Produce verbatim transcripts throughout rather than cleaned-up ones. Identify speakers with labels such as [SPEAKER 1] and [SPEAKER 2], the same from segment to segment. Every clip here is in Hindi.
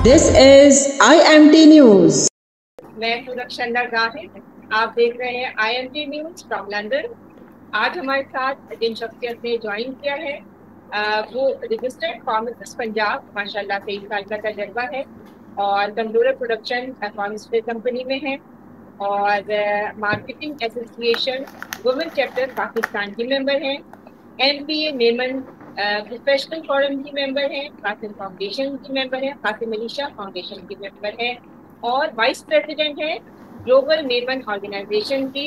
[SPEAKER 1] This is I M T News.
[SPEAKER 2] मैं हूं रक्षंदा गाहिर। आप देख रहे हैं I M T news from London. आज हमारे साथ जिन शख्सियत ने ज्वाइन किया है आ, वो रजिस्टर्ड फार्मासिस्ट पंजाब, माशाल्लाह तेईस साल का तजर्बा है और कंप्यूटर प्रोडक्शन फार्मास्यूटिकल कंपनी में है और marketing association women chapter Pakistan की मेंबर हैं। एम पी ए नेमन प्रोफेशनल फोरम की मेंबर हैं, कासिम फाउंडेशन की मेंबर हैं, कासिम अलीशा फाउंडेशन की मेंबर हैं और वाइस प्रेसिडेंट है ग्लोबल नेमन ऑर्गेनाइजेशन की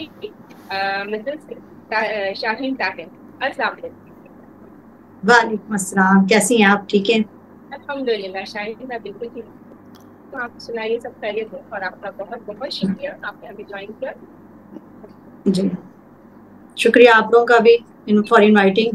[SPEAKER 2] मिसेस शाहीन ताहिर। अस्सलाम वालेकुम।
[SPEAKER 3] वालेकुम अस्सलाम, कैसी हैं आप? ठीक हैं?
[SPEAKER 2] अल्हम्दुलिल्लाह शाहीन, मैं बिल्कुल ठीक हूँ। तो आप सुनाइए, सब खैरियत है? और आपका बहुत बहुत शुक्रिया आपने हमें ज्वाइन किया।
[SPEAKER 3] जी शुक्रिया आप लोगों का भी फॉर इनवाइटिंग।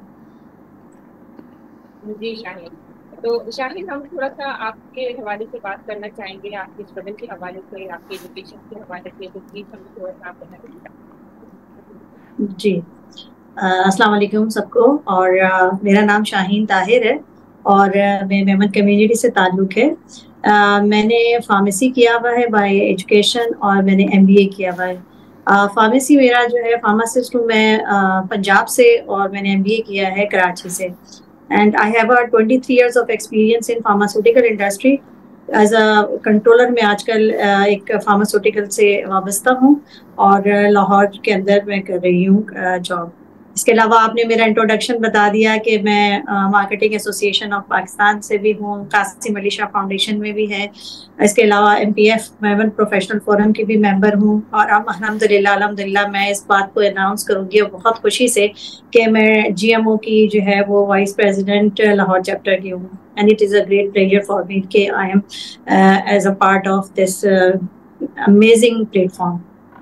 [SPEAKER 2] जी शाहीन, तो शाहीन हम थोड़ा सा आपके हवाले से बात करना चाहेंगे, आपके स्ट्रगल के हवाले से, आपके एजुकेशन के हवाले से, तो प्लीज हम थोड़ा सा आप बताइए।
[SPEAKER 3] जी अस्सलाम वालेकुम सबको, और आ, मेरा नाम शाहीन ताहिर है और आ, मैं मेमन कम्युनिटी से ताल्लुक़ है। आ, मैंने फार्मेसी किया हुआ है बाय एजुकेशन और मैंने एमबीए किया हुआ है। फार्मेसी मेरा जो है, फार्मासिस्ट हूँ मैं आ, पंजाब से और मैंने एमबीए किया है कराची से। And I have a twenty-three years of experience in pharmaceutical industry. As a controller मैं आजकल एक फार्मास्यूटिकल से वाबस्ता हूँ और लाहौर के अंदर मैं कर रही हूँ जॉब। इसके अलावा आपने मेरा इंट्रोडक्शन बता दिया कि मैं मार्केटिंग एसोसिएशन ऑफ पाकिस्तान से भी हूँ, कासिम अलीशा फाउंडेशन में भी है। इसके अलावा एमपीएफ मेमन प्रोफेशनल फोरम की भी मेंबर हूँ और अब अल्हम्दुलिल्लाह अल्हम्दुलिल्लाह मैं इस बात को अनाउंस करूँगी बहुत खुशी से कि मैं जीएमओ की जो है वो वाइस प्रेसिडेंट लाहौर चैप्टर की हूँ। And it is a great pleasure for me कि I am as a part of this amazing platform.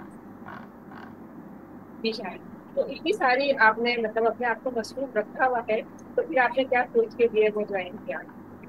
[SPEAKER 2] तो इतनी सारी आपने मतलब अपने आप को मसरूफ रखा हुआ है, तो फिर आपने क्या सोच के लिए वो ज्वाइन किया?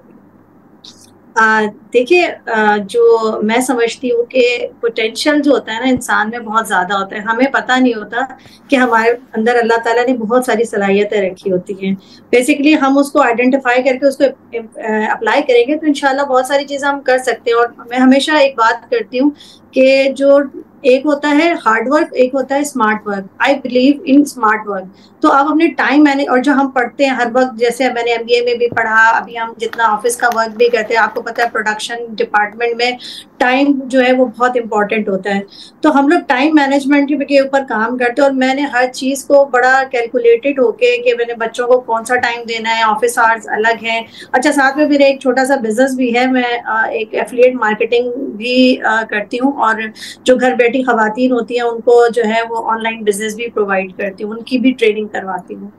[SPEAKER 3] देखिए, जो मैं समझती हूँ कि पोटेंशियल जो होता है ना इंसान में बहुत ज़्यादा होता है। हमें पता नहीं होता कि हमारे अंदर अल्लाह ताला ने बहुत सारी सलाहियतें रखी होती हैं। बेसिकली हम उसको आइडेंटिफाई करके उसको अप्लाई करेंगे तो इंशाल्लाह बहुत सारी चीज़ें हम कर सकते हैं। और मैं हमेशा एक बात करती हूँ कि जो एक होता है हार्ड वर्क, एक होता है smart work. I believe in smart work. तो आप अपने टाइम मैनेज, और जो हम पढ़ते हैं हर वक्त, जैसे मैंने एमबीए में भी पढ़ा, अभी हम जितना ऑफिस का वर्क भी करते हैं, आपको पता है प्रोडक्शन डिपार्टमेंट में टाइम जो है वो बहुत इंपॉर्टेंट होता है। तो हम लोग टाइम मैनेजमेंट के ऊपर काम करते हैं और मैंने हर चीज़ को बड़ा कैलकुलेटेड होके कि मैंने बच्चों को कौन सा टाइम देना है, ऑफिस आवर्स अलग हैं। अच्छा, साथ में मेरा एक छोटा सा बिजनेस भी है, मैं एक एफिलिएट मार्केटिंग भी करती हूँ और जो घर बैठी खवातीन होती हैं उनको जो है वो ऑनलाइन बिजनेस भी प्रोवाइड करती हूँ, उनकी भी ट्रेनिंग करवाती हूँ।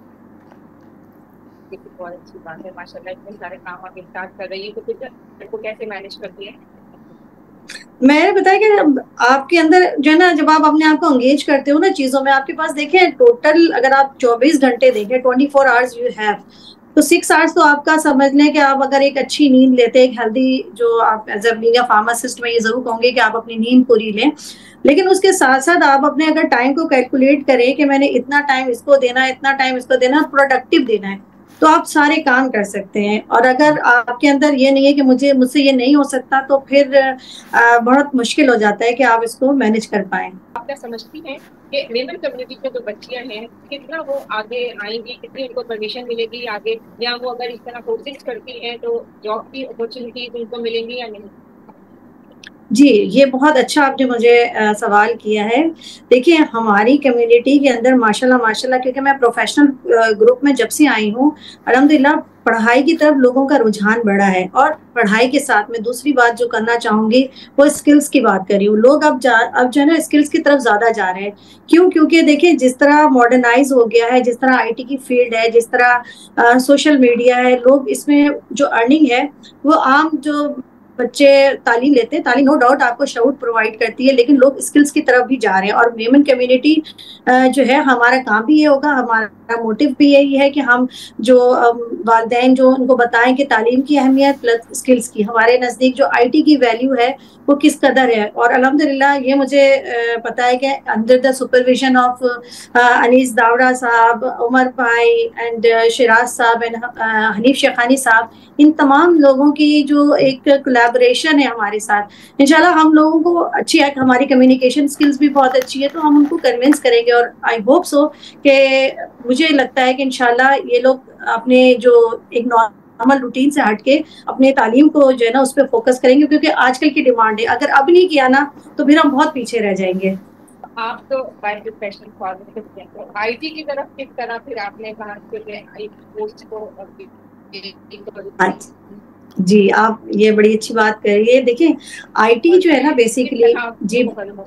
[SPEAKER 2] बहुत अच्छी बात है, माशाल्लाह इतने सारे काम आप एक साथ कर रही है, तो फिर को कैसे मैनेज करती है?
[SPEAKER 3] मैंने बताया कि आपके अंदर जो है ना, जब आप अपने आप को एंगेज करते हो ना चीज़ों में, आपके पास देखें टोटल अगर आप चौबीस घंटे देखें, twenty four hours you have, तो सिक्स आवर्स तो आपका समझ लें कि आप अगर एक अच्छी नींद लेते हैं, एक हेल्दी, जो आप as a being a pharmacist में ये जरूर कहूँगी कि आप अपनी नींद पूरी लें। लेकिन उसके साथ साथ आप अपने अगर टाइम को कैलकुलेट करें कि मैंने इतना टाइम इसको देना है, इतना टाइम इसको देना, प्रोडक्टिव देना है, तो आप सारे काम कर सकते हैं। और अगर आपके अंदर ये नहीं है कि मुझे मुझसे ये नहीं हो सकता, तो फिर आ, बहुत मुश्किल हो जाता है कि आप इसको मैनेज कर पाएं।
[SPEAKER 2] आप क्या समझती हैं कि मेमन कम्युनिटी में जो बच्चियां हैं कितना वो आगे आएंगी, कितनी उनको परमिशन मिलेगी आगे, या वो अगर इस तरह कोशिश करती हैं तो जॉब की अपॉर्चुनिटीज उनको मिलेंगी या नहीं?
[SPEAKER 3] जी, ये बहुत अच्छा आपने मुझे आ, सवाल किया है। देखिए, हमारी कम्युनिटी के अंदर माशाल्लाह माशाल्लाह, क्योंकि मैं प्रोफेशनल ग्रुप में जब से आई हूँ, अल्हम्दुलिल्लाह पढ़ाई की तरफ लोगों का रुझान बढ़ा है। और पढ़ाई के साथ में दूसरी बात जो करना चाहूँगी वो स्किल्स की बात कर रही हूँ। लोग अब जा अब जो है ना स्किल्स की तरफ ज़्यादा जा रहे हैं। क्यों? क्योंकि देखिए जिस तरह मॉडर्नाइज हो गया है, जिस तरह आईटी की फील्ड है, जिस तरह सोशल मीडिया है, लोग इसमें जो अर्निंग है वो आम जो बच्चे तालीम लेते हैं, तालीम नो डाउट आपको शऊर प्रोवाइड करती है, लेकिन लोग स्किल्स की तरफ भी जा रहे हैं। और मेमन कम्युनिटी जो है, हमारा काम भी ये होगा, हमारा मोटिव भी यही है कि हम जो वालिदैन जो उनको बताएं कि तालीम की अहमियत प्लस स्किल्स की। हमारे नज़दीक जो आईटी की वैल्यू है वो किस कदर है। और अल्हम्दुलिल्लाह ये मुझे पता है कि under the supervision of Anees Dawda साहब, उमर भाई एंड शिराज साहब एंड हनीफ शेखानी साहब, इन तमाम लोगों की जो एक कोलैबोरेशन है हमारे साथ, इंशाल्लाह हम लोगों को अच्छी है, हमारी कम्युनिकेशन स्किल्स भी बहुत अच्छी है, तो हम उनको कन्विंस करेंगे। और आई होप सो कि मुझे लगता है कि इंशाल्लाह ये लोग अपने जो एक नॉर्मल रूटीन से हट के अपने तालीम को जो है ना उस पर फोकस करेंगे, क्योंकि आजकल की डिमांड है। अगर अब नहीं किया ना तो फिर हम बहुत पीछे रह जाएंगे।
[SPEAKER 2] आप तो बाय प्रोफेशन पॉजिटिव हैं, तो आईटी की तरफ किस तरह फिर आपने कहा कि आई पोस्ट को
[SPEAKER 3] जी, आप ये बड़ी अच्छी बात कर रही है। देखिए आईटी जो है ना बेसिकली, जी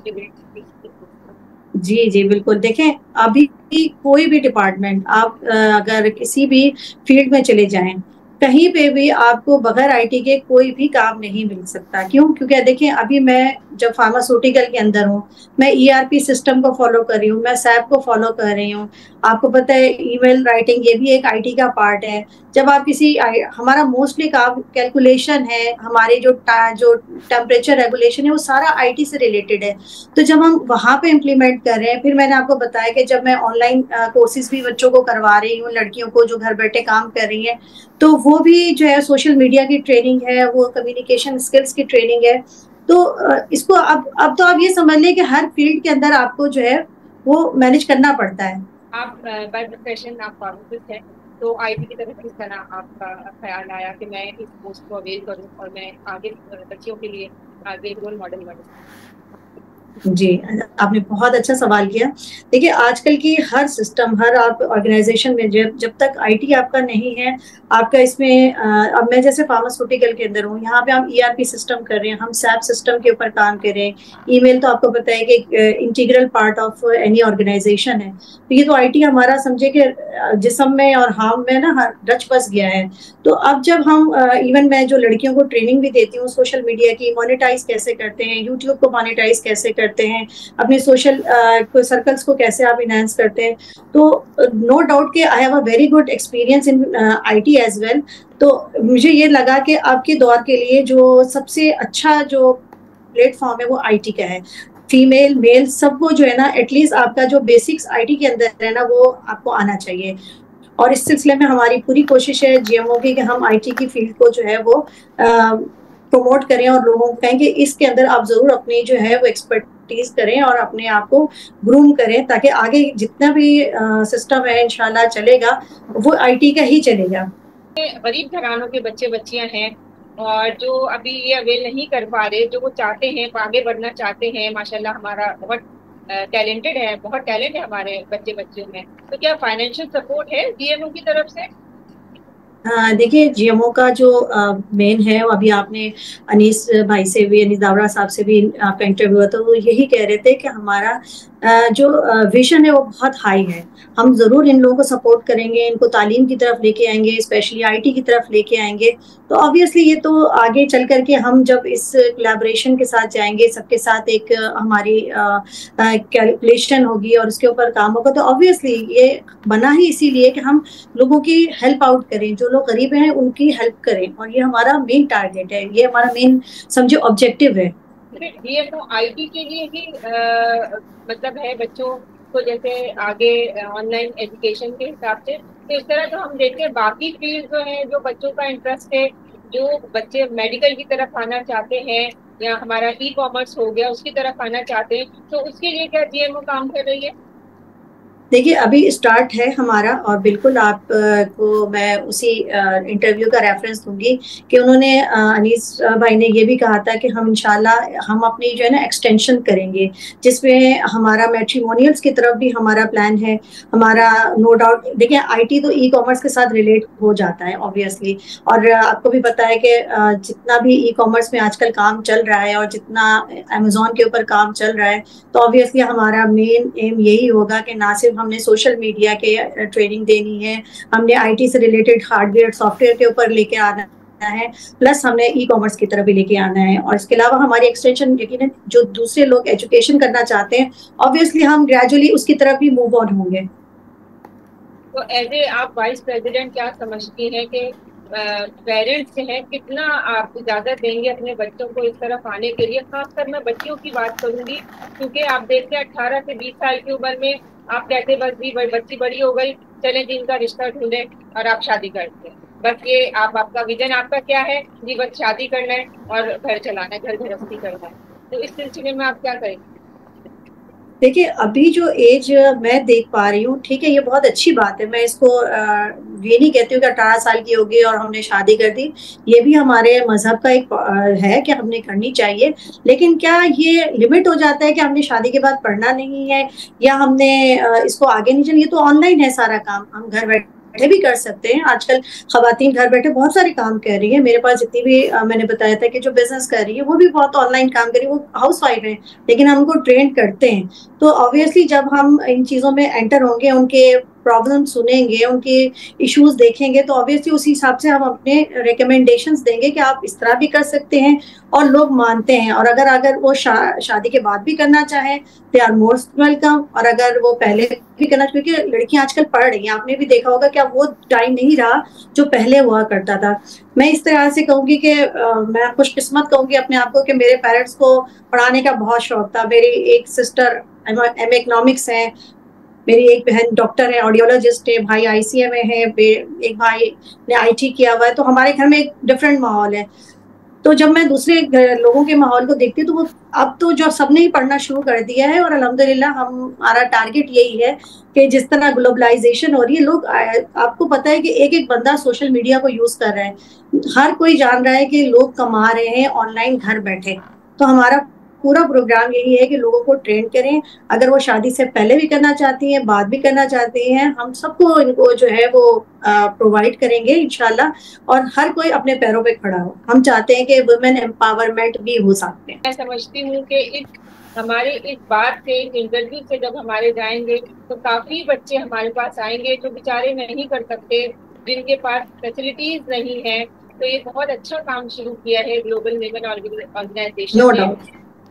[SPEAKER 3] जी जी बिल्कुल। देखें अभी कोई भी डिपार्टमेंट आप अगर किसी भी फील्ड में चले जाएं, कहीं पे भी आपको बगैर आईटी के कोई भी काम नहीं मिल सकता। क्यों? क्योंकि देखें अभी मैं जब फार्मास्यूटिकल के अंदर हूँ, मैं ईआरपी सिस्टम को फॉलो कर रही हूँ, मैं सैप को फॉलो कर रही हूँ। आपको पता है ईमेल राइटिंग ये भी एक आईटी का पार्ट है। जब आप किसी हमारा मोस्टली काम कैलकुलेशन है, हमारे जो जो टेम्परेचर रेगुलेशन है वो सारा आईटी से रिलेटेड है। तो जब हम वहाँ पे इम्प्लीमेंट कर रहे हैं, फिर मैंने आपको बताया कि जब मैं ऑनलाइन कोर्सेज भी बच्चों को करवा रही हूँ, लड़कियों को जो घर बैठे काम कर रही हैं, तो वो भी जो है सोशल मीडिया की ट्रेनिंग है, वो कम्युनिकेशन स्किल्स की ट्रेनिंग है। तो इसको अब अब तो आप ये समझ लें कि हर फील्ड के अंदर आपको जो है वो मैनेज करना पड़ता है।
[SPEAKER 2] आप बाय प्रोफेशन आप फार्मासिस्ट हैं, तो आईटी की तरफ किस तरह आपका ख्याल आया कि मैं इस पोस्ट को अवेल करूं और मैं आगे बच्चियों के लिए आगे रोल मॉडल बनूं?
[SPEAKER 3] जी, आपने बहुत अच्छा सवाल किया। देखिए आजकल की हर सिस्टम, हर आप ऑर्गेनाइजेशन में जब जब तक आईटी आपका नहीं है, आपका इसमें अब मैं जैसे फार्मास्यूटिकल के अंदर हूँ, यहाँ पे हम ईआरपी सिस्टम कर रहे हैं, हम सैप सिस्टम के ऊपर काम कर रहे हैं। ईमेल तो आपको पता है कि integral part of any organisation है। तो ये तो आईटी हमारा समझे कि जिस्म में और हार्म में ना रच बस गया है। तो अब जब हम इवन मैं जो लड़कियों को ट्रेनिंग भी देती हूँ सोशल मीडिया की, मोनेटाइज कैसे करते हैं, यूट्यूब को मोनेटाइज कैसे करते हैं, अपने सोशल सर्कल्स को कैसे आप इनहांस करते हैं, तो नो डाउट कि I have a very good experience in IT as well. तो मुझे ये लगा कि आपके दौर के लिए जो सबसे अच्छा जो प्लेटफॉर्म है वो आईटी का है। फीमेल मेल सबको जो है ना एटलीस्ट आपका जो बेसिक्स आईटी के अंदर है ना वो आपको आना चाहिए। और इस सिलसिले में हमारी पूरी कोशिश है जीएमओ की कि हम आईटी की फील्ड को जो है वो प्रमोट करें और लोगों को कहें कि इसके अंदर आप जरूर अपनी जो है वो एक्सपर्टीज करें और अपने आप को ग्रूम करें, ताकि आगे जितना भी सिस्टम है इंशाल्लाह चलेगा वो आईटी का ही चलेगा।
[SPEAKER 2] गरीब घरानों के बच्चे बच्चियां हैं और जो अभी ये अवेल नहीं कर पा रहे, जो वो चाहते हैं आगे बढ़ना चाहते हैं, माशाल्लाह हमारा बहुत टैलेंटेड है, बहुत टैलेंट है हमारे बच्चे बच्चियों में, तो क्या फाइनेंशियल सपोर्ट है जीएमओ की तरफ से?
[SPEAKER 3] देखिए जीएमओ का जो मेन है, अभी आपने अनीस भाई से भी, अनीस दावड़ा साहब से भी आपका इंटरव्यू हुआ, तो वो यही कह रहे थे कि हमारा जो विजन है वो बहुत हाई है। हम ज़रूर इन लोगों को सपोर्ट करेंगे, इनको तालीम की तरफ लेके आएंगे, स्पेशली आईटी की तरफ लेके आएंगे। तो ऑब्वियसली ये तो आगे चल करके हम जब इस कोलैबोरेशन के साथ जाएंगे, सबके साथ एक हमारी कैलकुलेशन होगी और उसके ऊपर काम होगा, तो ऑब्वियसली ये बना ही इसीलिए कि हम लोगों की हेल्प आउट करें, जो लोग गरीब हैं उनकी हेल्प करें, और ये हमारा मेन टारगेट है, ये हमारा मेन समझे ऑब्जेक्टिव है।
[SPEAKER 2] ये तो आईटी के लिए ही आ, मतलब है बच्चों को, जैसे आगे ऑनलाइन एजुकेशन के हिसाब से, तो इस तरह तो हम देखते हैं बाकी फील्ड जो है, जो बच्चों का इंटरेस्ट है, जो बच्चे मेडिकल की तरफ आना चाहते हैं या हमारा ई कॉमर्स हो गया उसकी तरफ आना चाहते हैं, तो उसके लिए क्या जीएमओ काम कर रही है?
[SPEAKER 3] देखिए अभी स्टार्ट है हमारा, और बिल्कुल आप को मैं उसी इंटरव्यू का रेफरेंस दूंगी कि उन्होंने अनीस भाई ने ये भी कहा था कि हम इंशाल्लाह हम अपनी जो है ना एक्सटेंशन करेंगे, जिसमें हमारा मैट्रिमोनियल्स की तरफ भी हमारा प्लान है। हमारा नो डाउट देखिए आईटी तो ई कॉमर्स के साथ रिलेट हो जाता है ऑब्वियसली, और आपको भी पता है कि जितना भी ई कॉमर्स में आजकल काम चल रहा है और जितना अमेजोन के ऊपर काम चल रहा है, तो ऑब्वियसली हमारा मेन एम यही होगा कि ना सिर्फ हमने सोशल मीडिया के ट्रेनिंग देनी है, हमने आईटी से रिलेटेड हार्डवेयर सॉफ्टवेयर के ऊपर लेके आना है, प्लस हमने ई कॉमर्स की तरफ भी लेके आना है। और इसके अलावा हमारी एक्सटेंशन यकीनन जो दूसरे लोग एजुकेशन करना चाहते हैं, ऑब्वियसली हम ग्रेजुअली उसकी तरफ भी मूव ऑन होंगे।
[SPEAKER 2] तो एज ए आप वाइस प्रेसिडेंट क्या समझती हैं कि पेरेंट्स हैं कितना आप इजाजत देंगे अपने बच्चों को इस तरफ आने के लिए? खासकर मैं बच्चियों की बात करूंगी, क्योंकि आप देखते हैं अठारह से बीस साल की उम्र में आप कहते बस भी बच्ची बड़ी हो गई, चले जी इनका रिश्ता ढूंढे और आप शादी करते हैं। बस ये आप आपका विजन आपका क्या है जी? बस शादी करना है और घर चलाना है, घर गृहस्थी करना है। तो इस सिलसिले में आप क्या करेंगे?
[SPEAKER 3] देखिए, अभी जो एज मैं देख पा रही हूँ, ठीक है, ये बहुत अच्छी बात है। मैं इसको आ, ये नहीं कहती हूँ कि अठारह साल की होगी और हमने शादी कर दी। ये भी हमारे मजहब का एक आ, है कि हमने करनी चाहिए। लेकिन क्या ये लिमिट हो जाता है कि हमने शादी के बाद पढ़ना नहीं है या हमने आ, इसको आगे नहीं चलना? ये तो ऑनलाइन है सारा काम, हम घर बैठे बैठे भी कर सकते हैं। आजकल खवातीन घर बैठे बहुत सारे काम कर रही है। मेरे पास जितनी भी आ, मैंने बताया था कि जो बिजनेस कर रही है वो भी बहुत ऑनलाइन काम कर रही है, वो हाउस वाइफ है, लेकिन हम उनको ट्रेन करते हैं। तो ऑब्वियसली जब हम इन चीज़ों में एंटर होंगे, उनके प्रॉब्लम सुनेंगे, उनके इश्यूज देखेंगे, तो ऑब्वियसली उसी हिसाब से हम अपने रिकमेंडेशंस देंगे कि आप इस तरह भी कर सकते हैं, और लोग मानते हैं। और अगर अगर वो शा, शादी के बाद भी करना चाहें, दे आर मोस्ट वेलकम। और अगर वो पहले भी करना, क्योंकि लड़कियां आजकल पढ़ रही हैं, आपने भी देखा होगा कि अब वो टाइम नहीं रहा जो पहले हुआ करता था। मैं इस तरह से कहूंगी कि मैं खुशकिस्मत कहूंगी अपने आप को कि मेरे पेरेंट्स को पढ़ाने का बहुत शौक था। मेरी एक सिस्टर एम ए इकोनॉमिक्स है, मेरी एक बहन डॉक्टर है, ऑडियोलॉजिस्ट है, भाई आईसीए में है, एक भाई ने आईटी किया हुआ है। तो हमारे घर में एक डिफरेंट माहौल है। तो जब मैं दूसरे लोगों के माहौल को देखती हूँ, तो वो अब तो जो सबने ही पढ़ना शुरू कर दिया है। और अल्हम्दुलिल्लाह हमारा टारगेट यही है कि जिस तरह ग्लोबलाइजेशन हो रही है, लोग, आपको पता है कि एक एक बंदा सोशल मीडिया को यूज कर रहा है, हर कोई जान रहा है कि लोग कमा रहे हैं ऑनलाइन घर बैठे। तो हमारा पूरा प्रोग्राम यही है कि लोगों को ट्रेन करें। अगर वो शादी से पहले भी करना चाहती हैं, बाद भी करना चाहती हैं, हम सबको इनको जो है वो प्रोवाइड करेंगे इंशाल्लाह। और हर कोई अपने पैरों पे खड़ा हो। हम चाहते हैं कि वुमेन एम्पावरमेंट भी हो सकते हैं।
[SPEAKER 2] मैं समझती हूँ कि इस हमारे इस बात से, इस इंटरव्यू से जब हमारे जाएंगे तो काफी बच्चे हमारे पास आएंगे जो बेचारे नहीं कर सकते, जिनके पास फैसिलिटीज नहीं है। तो ये बहुत अच्छा काम शुरू किया है ग्लोबल विमेन ऑर्गेनाइजेशन
[SPEAKER 3] नो
[SPEAKER 2] ने।
[SPEAKER 3] डाउट।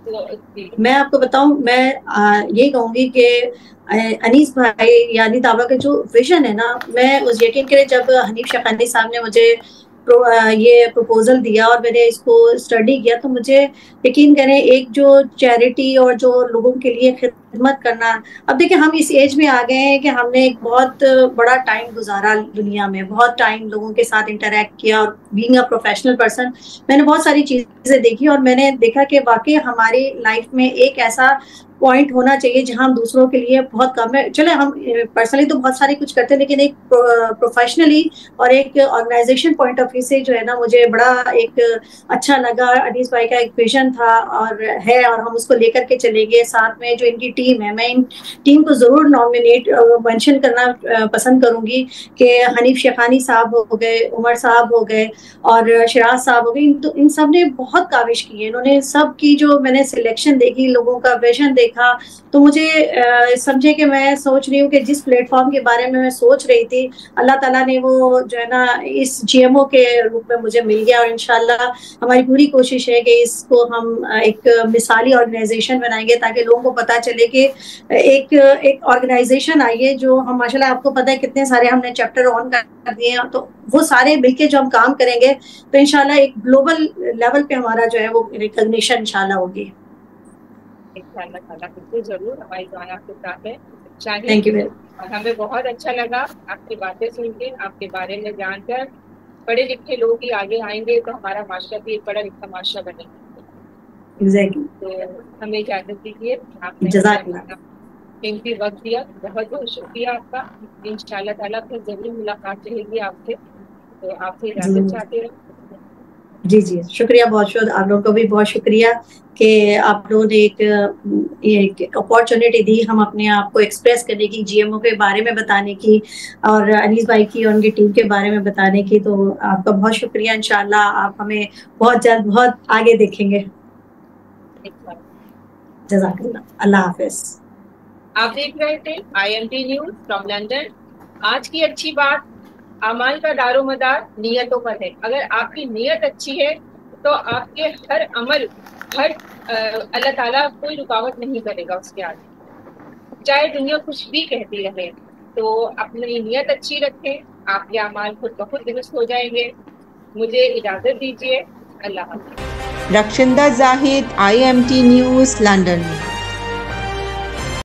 [SPEAKER 3] मैं आपको बताऊं, मैं आ, ये कहूंगी कि अनीस भाई यानी ताबा का जो विजन है ना, मैं उस यकीन करें, जब हनीफ शखानी साहब ने मुझे प्रो, ये प्रपोजल दिया और मैंने इसको स्टडी किया, तो मुझे यकीन करें, एक जो चैरिटी और जो लोगों के लिए खिदमत करना। अब देखिए, हम इस एज में आ गए हैं कि हमने एक बहुत बड़ा टाइम गुजारा दुनिया में, बहुत टाइम लोगों के साथ इंटरेक्ट किया, और बीइंग अ प्रोफेशनल पर्सन मैंने बहुत सारी चीजें देखी, और मैंने देखा कि वाकई हमारी लाइफ में एक ऐसा पॉइंट होना चाहिए जहां हम दूसरों के लिए बहुत कम है। चले हम पर्सनली तो बहुत सारी कुछ करते हैं, लेकिन एक प्रोफेशनली और एक ऑर्गेनाइजेशन पॉइंट ऑफ व्यू से जो है ना, मुझे बड़ा एक अच्छा लगा। अनीस भाई का एक विजन था और है, और हम उसको लेकर के चलेंगे। साथ में जो इनकी टीम है, मैं इन टीम को जरूर नॉमिनेट मेंशन करना पसंद करूंगी कि हनीफ शेखानी साहब हो गए, उमर साहब हो गए, और शिराज साहब हो गए। इन, तो इन सब ने बहुत काविश की है। इन्होंने सब की जो मैंने सिलेक्शन देखी, लोगों का विजन देखा, तो मुझे समझे कि मैं सोच रही हूँ कि जिस प्लेटफॉर्म के बारे में मैं सोच रही थी, अल्लाह ताला ने वो जो है ना इस जीएमओ के रूप में मुझे मिल गया। और इंशाल्लाह हमारी पूरी कोशिश है कि इसको हम एक मिसाली ऑर्गेनाइजेशन बनाएंगे, ताकि लोगों को पता चले कि एक एक ऑर्गेनाइजेशन आई है जो हम, माशाल्लाह आपको पता है कितने सारे हमने चैप्टर ऑन कर दिए हैं। तो वो सारे मिलके जो हम काम करेंगे, तो इंशाल्लाह एक ग्लोबल लेवल पे हमारा जो है वो रिकॉग्निशन इंशाल्लाह होगी।
[SPEAKER 2] बिल्कुल जरूर, हमारी दुआएं आपके साथ है।
[SPEAKER 3] Thank you.
[SPEAKER 2] और हमें बहुत अच्छा लगा आपकी बातें सुन के, आपके बारे में जानकर। पढ़े लिखे लोग ही आगे आएंगे तो हमारा माशरा भी एक पढ़ा लिखा माशरा बनेगा।
[SPEAKER 3] एग्जैक्टली।
[SPEAKER 2] तो हमें इजाजत दीजिए, आपने कीमती वक्त दिया, बहुत बहुत शुक्रिया आपका। इंशाल्लाह ताला फिर जरूर मुलाकात रहेगी आपसे, तो आपसे इजाजत चाहते हैं।
[SPEAKER 3] जी जी, शुक्रिया, बहुत शुक्र। आप लोगों को भी बहुत शुक्रिया कि आप लोगों ने एक एक अपॉर्चुनिटी दी हम अपने आप को एक्सप्रेस करने की, जीएमओ के बारे में बताने की, और अनीस भाई की और उनकी टीम के बारे में बताने की। तो आपका बहुत शुक्रिया। इंशाल्लाह आप हमें बहुत जल्द बहुत आगे देखेंगे। जज़ाकल्लाह, अल्लाह हाफिज।
[SPEAKER 2] आप देख रहे थे I M T news from London. आज की अच्छी बात अमाल का दारोमदार नियतों पर है। अगर आपकी नियत अच्छी है तो आपके हर अमल, हर अल्लाह ताला कोई रुकावट नहीं करेगा उसके आगे, चाहे दुनिया कुछ भी कहती रहे। तो अपनी नियत अच्छी रखें, आपके अमाल खुद ब खुद दुरुस्त हो जाएंगे। मुझे इजाजत दीजिए, अल्लाह हाफ़िज़।
[SPEAKER 1] Rakhshinda Zahid, I M T news, London.